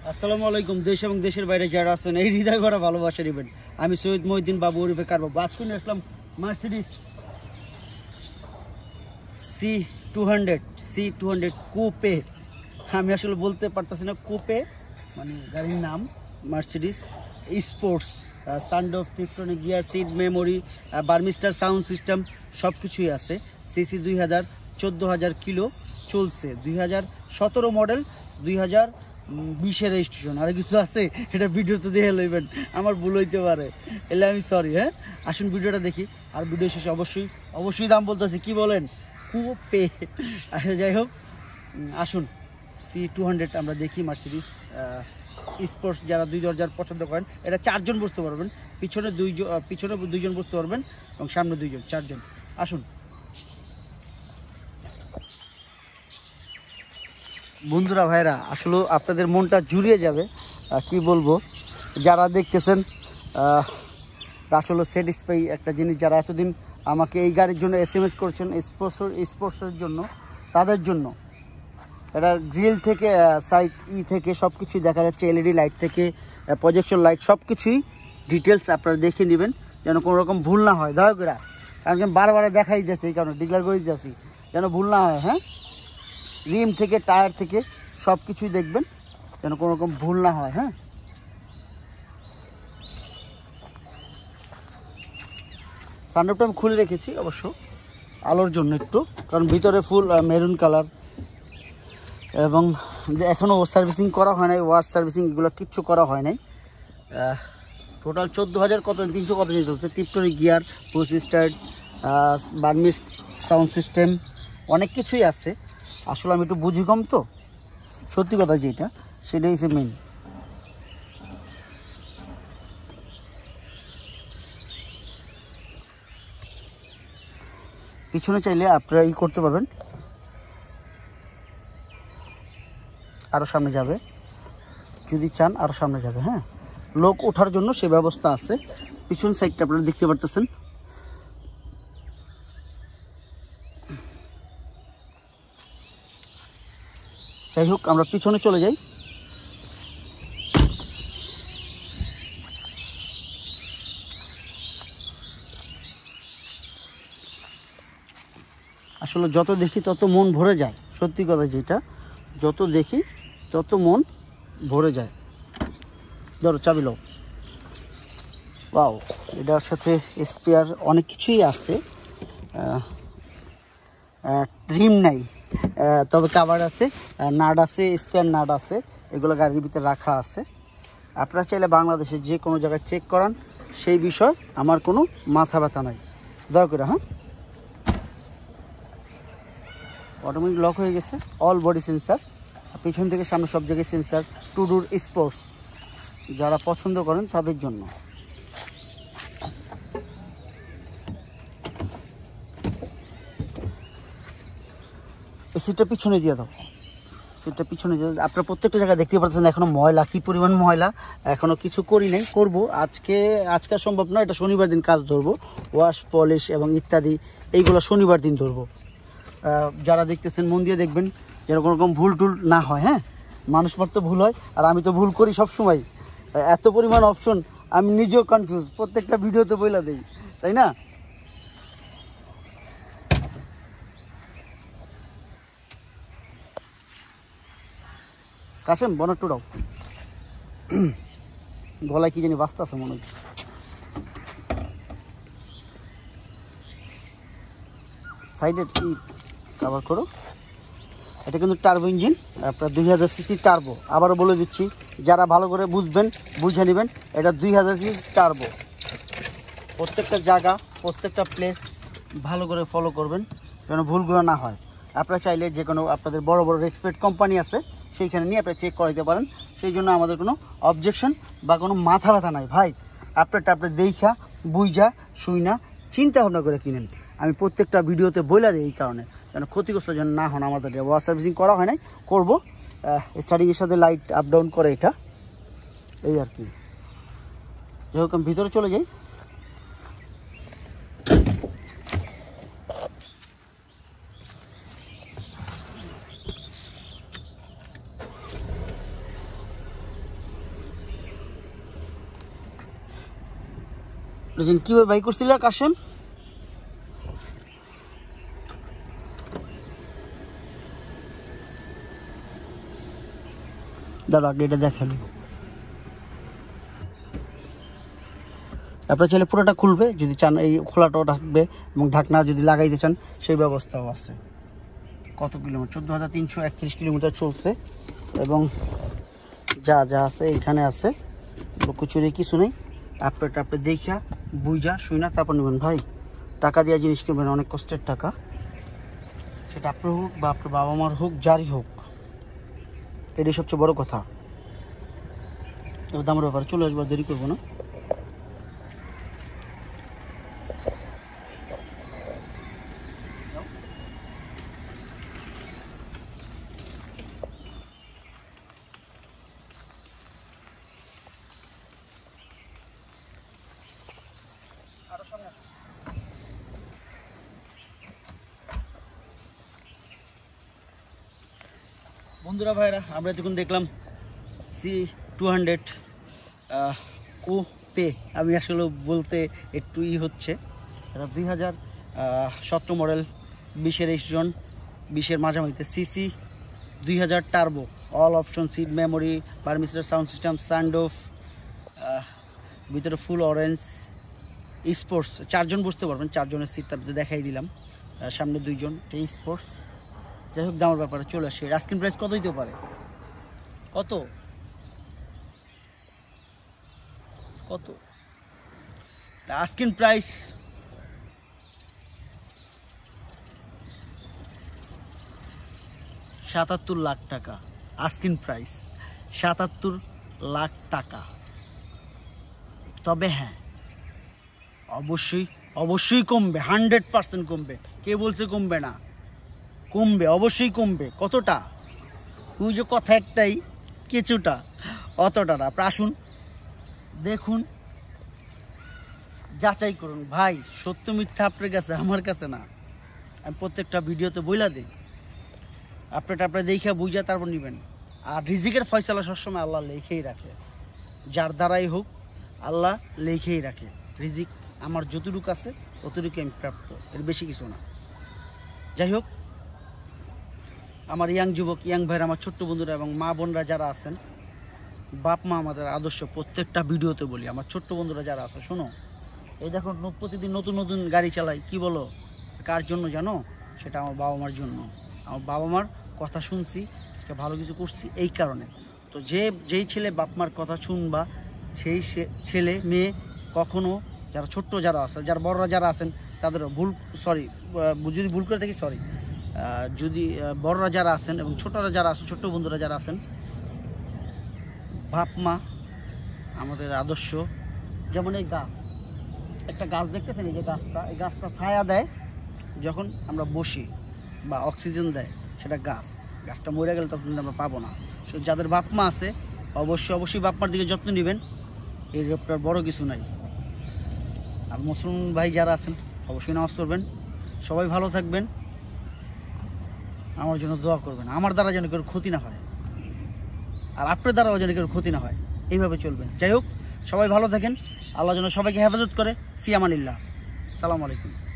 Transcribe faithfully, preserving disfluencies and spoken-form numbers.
আসসালামু আলাইকুম। দেশ এবং দেশের বাইরে যারা আছেন এই হৃদয় ভরা ভালোবাসা নেবেন। আমি সৈয়দ মহিউদ্দিন বাবু ওরফে কার বাবু। আজকে নিয়ে আসলাম Mercedes C two hundred C two hundred coupe. আমি আসলে বলতে পারতেছি না কুপে মানে গাড়ির নাম Mercedes sports, sunroof, tiptronic gear, seat memory, Burmester sound system সব কিছুই আছে। সিসি দুই হাজার চোদ্দো হাজার কিলো চলছে, দুই হাজার সতেরো মডেল, দুই হাজার বিশের রেজিস্ট্রেশন। আর কিছু আছে এটা ভিডিওতে দেখে লইবেন, আমার ভুল হইতে পারে, এলে আমি সরি। হ্যাঁ, আসুন ভিডিওটা দেখি। আর ভিডিও শেষে অবশ্যই অবশ্যই দাম বলতেছি, কি বলেন কুপে। যাই হোক, আসুন সি টু হান্ড্রেড আমরা দেখি। মার্সিডিস স্পোর্টস যারা দুই দরজার পছন্দ করেন, এটা চারজন বসতে পারবেন, পিছনে দুইজন পিছনে দুইজন বসতে পারবেন এবং সামনে দুইজন, চারজন। আসুন বন্ধুরা, ভাইরা, আসলে আপনাদের মনটা জুড়িয়ে যাবে। কি বলবো, যারা দেখতেছেন আসলে স্যাটিসফাই একটা জিনিস, যারা এতদিন আমাকে এই গাড়ির জন্য এস এম এস করছেন স্পোর্টস স্পোর্টসের জন্য, তাদের জন্য এটা গ্রিল থেকে সাইড ই থেকে সব কিছুই দেখা যাচ্ছে, এলইডি লাইট থেকে প্রজেকশন লাইট সব কিছুই ডিটেলস আপনারা দেখে নেবেন, যেন কোনো রকম ভুল না হয়। দয়া করে, কারণ আমি বারবার দেখাই যাচ্ছি, এই কারণে ডিক্লেয়ার করে যাচ্ছি যেন ভুল না হয়। হ্যাঁ, রিম থেকে টায়ার থেকে সব কিছুই দেখবেন যেন কোনো রকম ভুল না হয়। হ্যাঁ, সানরুফটা আমি খুলে রেখেছি অবশ্য আলোর জন্য একটু, কারণ ভিতরে ফুল মেরুন কালার এবং এখনও সার্ভিসিং করা হয় নাই, ওয়াশ সার্ভিসিং এগুলো কিচ্ছু করা হয় নাই। টোটাল চোদ্দো হাজার কত তিনশো কত চলছে। Tiptronic gear, push start, Burmester sound system, অনেক কিছুই আছে। আসলে আমি একটু বুঝি কম, তো সত্যি কথা যেটা সেটাই হচ্ছে মেন। পিছনে চাইলে আপনারা ই করতে পারবেন, আরও সামনে যাবে যদি চান, আরও সামনে যাবে। হ্যাঁ, লোক ওঠার জন্য সে ব্যবস্থা আছে। পিছন সাইডটা আপনারা দেখতে পারতেছেন। যাই হোক, আমরা পিছনে চলে যাই। আসলে যত দেখি তত মন ভরে যায়, সত্যি কথা যেটা, যত দেখি তত মন ভরে যায়। ধরো চাবি লো। ওয়াও, এটার সাথে স্পেয়ার অনেক কিছুই আছে। রিম নাই, তবে কাভার আছে, নাট আছে, স্পেয়ার নাট আছে, এগুলো গাড়ির ভিতরে রাখা আছে। আপনারা চাইলে বাংলাদেশে যে কোনো জায়গায় চেক করান, সেই বিষয় আমার কোনো মাথা ব্যথা নাই, দয়া করে। হ্যাঁ, অটোমেটিক লক হয়ে গেছে, অল বডি সেন্সার, পিছন থেকে সামনে সব জায়গায় সেন্সার। টু ডোর স্পোর্টস যারা পছন্দ করেন তাদের জন্য। এই সিটটা পিছনে দিয়ে দাও, সিটটা পিছনে দিয়ে। আপনারা প্রত্যেকটা জায়গায় দেখতে পাচ্ছেন এখনো ময়লা, কি পরিমাণ ময়লা। এখনো কিছু করি নাই, করব আজকে। আজকে সম্ভব না, এটা শনিবার দিন কাজ ধরবো। ওয়াশ, পলিশ এবং ইত্যাদি এইগুলো শনিবার দিন ধরবো। যারা দেখতেছেন মন দিয়ে দেখবেন যেন কোনো রকম ভুল টুল না হয়। হ্যাঁ, মানুষ মাত্র ভুল হয়, আর আমি তো ভুল করি সব সময়। এত পরিমাণ অপশন আমি নিজেও কনফিউজ, প্রত্যেকটা ভিডিওতে বইলা দেই, তাই না? কাশেম বনার টুটাও, গলায় কি জানি বাস্তা আছে মনে হচ্ছে। সাইডে কি কভার করো। এটা কিন্তু টার্বো ইঞ্জিন, আপনার দুই হাজার সিসি টার্বো। আবারও বলে দিচ্ছি, যারা ভালো করে বুঝবেন বুঝে নেবেন, এটা দুই হাজার সিসি টার্বো। প্রত্যেকটা জায়গা, প্রত্যেকটা প্লেস ভালো করে ফলো করবেন যেন ভুলগুলো না হয়। আপনারা চাইলে যে কোনো আপনাদের বড় বড় রেসপেক্ট কোম্পানি আছে, সেইখানে নিয়ে আপনারা চেক করাইতে পারেন। সেই জন্য আমাদের কোনো অবজেকশন বা কোনো মাথা ব্যথা নাই ভাই। আপনারটা আপনার দেখা বুঝা শুইনা চিন্তা ভাবনা করে কিনেন। আমি প্রত্যেকটা ভিডিওতে বলে দিই এই কারণে, যেন ক্ষতিগ্রস্ত যেন না হন। আমাদের ওয়াশ সার্ভিসিং করা হয় নাই, করবো। স্টার্টিংয়ের সাথে লাইট আপ ডাউন করে এটা, এই আর কি। যাই হোক, আমি ভিতরে চলে যাই। কিভাবে বাই করছিল কাশেম? দাঁড়া আগে এটা দেখালি, আপনার ছেলে পুরোটা খুলবে যদি চান, এই খোলাটাও রাখবে এবং ঢাকনা যদি লাগাইতে চান সেই ব্যবস্থাও আছে। কত কিলোমিটার? চোদ্দো হাজার তিনশো একত্রিশ কিলোমিটার চলছে এবং যা যা আছে এইখানে আছে, লুকোচুরি কিছু নেই। আপনি আপনি দেখা বুঝা শুই না তারপর নেবেন ভাই। টাকা দেওয়া জিনিস কিনবেন, অনেক কষ্টের টাকা, সেটা আপনার হোক বা আপনার বাবা মার হোক, যারই হোক, এটাই সবচেয়ে বড় কথা। এবার দামের ব্যাপারে চলে আসবার দেরি করবো না। বন্ধুরা ভাইরা, আমরা এতক্ষণ দেখলাম সি টু হান্ড্রেড কুপে। আমি আসলে বলতে একটু ই হচ্ছে, এটা দুই হাজার সতেরো মডেল, বিশের রেজিস্ট্রেশন, বিশের মাঝামাঝিতে, সিসি দুই হাজার turbo, all option, seat memory, Burmester, sound system, sunroof, ভিতরে ফুল অরেঞ্জ, স্পোর্টস, চারজন বসতে পারবেন, চারজনের সিট তারপরে দেখাই দিলাম, সামনে দুইজন, এটা স্পোর্টস। যাই হোক, দামের ব্যাপারে চলে আসে। আস্কিং প্রাইস কত হইতে পারে? কত কত আস্কিং প্রাইস সাতাত্তর লাখ টাকা। আস্কিং প্রাইস সাতাত্তর লাখ টাকা। তবে হ্যাঁ, অবশ্যই অবশ্যই কমবে, হান্ড্রেড পার্সেন্ট কমবে। কে বলছে কমবে না? কমবে, অবশ্যই কমবে। কতটা? ওই যে কথা একটাই, কিছুটা, অতটা না। আপনার আসুন, দেখুন, যাচাই করুন ভাই। সত্য মিথ্যা আপনার কাছে, আমার কাছে না। আমি প্রত্যেকটা ভিডিওতে বইলা দিই, আপনারটা আপনার দেখে বুঝা তারপর নেবেন। আর রিজিকের ফয়সালা সবসময় আল্লাহ লেখেই রাখে, যার দ্বারাই হোক আল্লাহ লেখেই রাখে। রিজিক আমার যতটুকু আছে ততটুকু আমি প্রাপ্ত, এর বেশি কিছু না। যাই হোক, আমার ইয়াং যুবক, ইয়াং ভাইরা, আমার ছোট্ট বন্ধুরা এবং মা বোনরা যারা আছেন, বাপ মা আমাদের আদর্শ, প্রত্যেকটা ভিডিওতে বলি। আমার ছোট্ট বন্ধুরা যারা আছে, শোনো, এই দেখো প্রতিদিন নতুন নতুন গাড়ি চালাই, কি বলো কার জন্য জানো? সেটা আমার বাবা মার জন্য। আমার বাবা মার কথা শুনছি, আজকে ভালো কিছু করছি এই কারণে। তো যে যেই ছেলে বাপ মার কথা শুনবা, সেই ছেলে মেয়ে কখনো, যারা ছোট্ট যারা আছে, যারা বড়রা যারা আছেন, তাদের ভুল, সরি যদি ভুল করে থাকি সরি, যদি বড়রা যারা আছেন এবং ছোটরা যারা আছেন, ছোট্ট বন্ধুরা যারা আছেন, বাপ মা আমাদের আদর্শ। যেমন এই গাছ, একটা গাছ দেখতেছেন, এই যে গাছটা, এই গাছটা ছায়া দেয় যখন আমরা বসি বা অক্সিজেন দেয়, সেটা গাছ। গাছটা মরে গেলে তখন আমরা পাবো না। সো যাদের বাপ মা আছে, অবশ্যই অবশ্যই বাপ মার দিকে যত্ন নেবেন, এই রোগটার বড় কিছু নাই। আর মুসলমান ভাই যারা আছেন, অবশ্যই নামাজ পড়বেন। সবাই ভালো থাকবেন, আমার জন্য দোয়া করবেন, আমার দ্বারা যেন কেউ ক্ষতি না হয়, আর আপনার দ্বারাও যেন কেউ ক্ষতি না হয়, এইভাবে চলবেন। যাই হোক, সবাই ভালো থাকেন, আল্লাহ যেন সবাইকে হেফাজত করে। ফি আমানিল্লাহ, সালামু আলাইকুম।